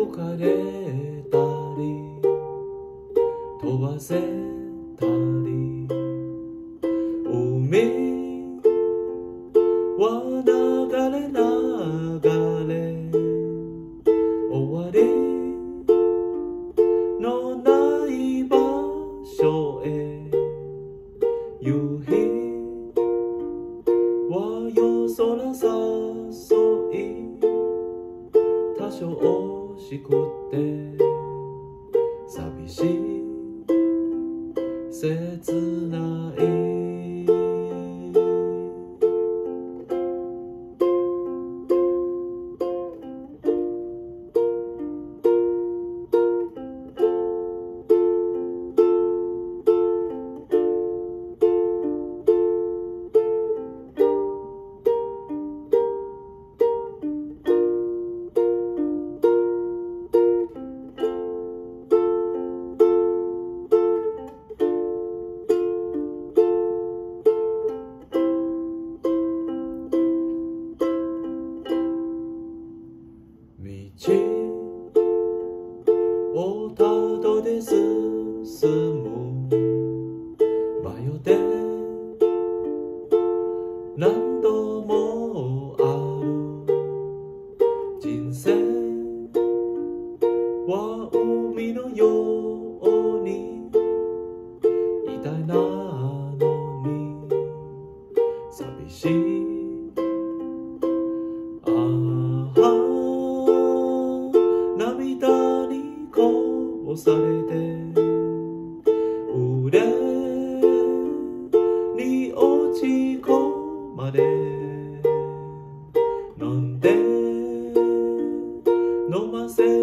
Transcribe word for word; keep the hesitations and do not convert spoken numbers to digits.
動かれたり飛ばせたり、海は流れ流れ終わりのない場所へ、夕日は夜空誘い、多少しくって寂しい切ない道をたどり進む迷って何度もある人生は海のように痛いなのに寂しい、ああ涙にこされて腕に落ち込まれ、飲んで飲ませ